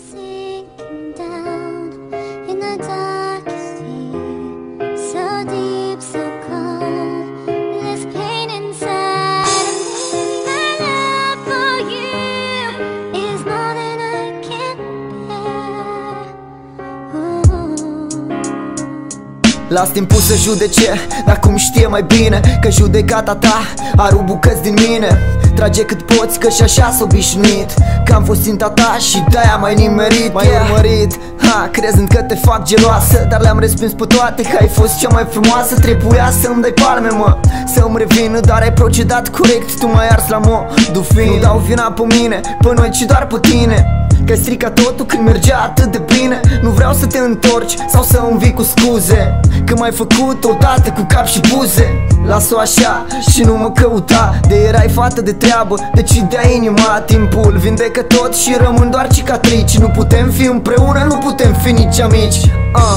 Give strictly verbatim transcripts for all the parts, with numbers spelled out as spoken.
Sinking down in the darkest deep, so deep, so cold. This pain inside of me. My love for you is more than I can bear. Ooh. Las timpul să judece, dar cum știe mai bine că judecata ta are bucăți din mine. Trage cât poți, că și așa s-a obișnuit, că am fost ținta ta și de-aia m-ai nimerit. M-ai yeah. urmărit, ha, crezând că te fac geloasă, dar le-am respins pe toate, că ai fost cea mai frumoasă. Trebuia să-mi dai palme, mă, să-mi revină, dar ai procedat corect, tu m-ai ars la modul fin. Nu dau vina pe mine, pe noi, ci doar pe tine, că-ai stricat totul când mergea atât de bine. Nu vreau să te întorci sau să îmi vii cu scuze, că m-ai făcut odată cu cap și buze. Las-o așa și nu mă căuta, de erai fată de treabă, decidea inima. Timpul vindecă tot și rămân doar cicatrici. Nu putem fi împreună, nu putem fi nici amici. uh.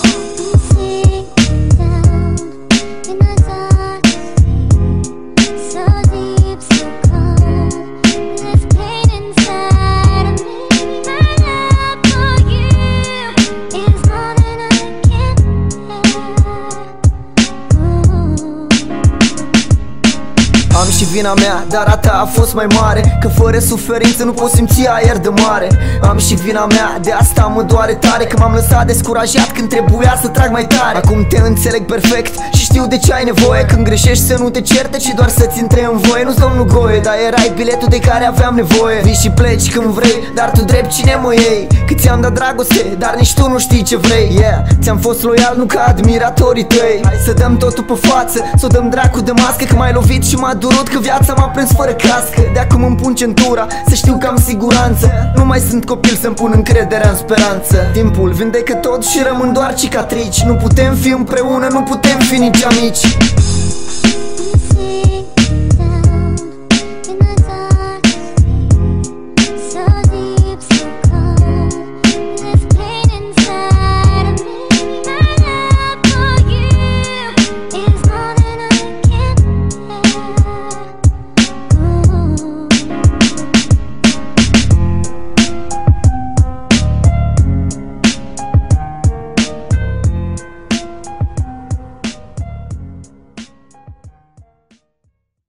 Am și vina mea, dar a ta a fost mai mare, că fără suferință nu poți simți aer de mare. Am și vina mea, de asta mă doare tare, că m-am lăsat descurajat când trebuia să trag mai tare. Acum te înțeleg perfect și știu de ce ai nevoie, când greșești să nu te certe, ci doar să-ți intre în voie. Nu-ți domnul Goe, dar erai biletul de care aveam nevoie. Vii și pleci când vrei, dar tu drept cine mă iei? Că ți-am dat dragoste, dar nici tu nu știi ce vrei. Yeah, ți-am fost loial, nu ca admiratorii tăi. Hai să dăm totul pe față, să o dăm dracu de mască, că m-ai lovit și m-a durut, că viața m-a prins fără cască. De acum îmi pun centura, să știu că am siguranță. Nu mai sunt copil să-mi pun încrederea în speranță. Timpul vindecă tot și rămân doar cicatrici. Nu putem fi împreună, nu putem fi nici amici.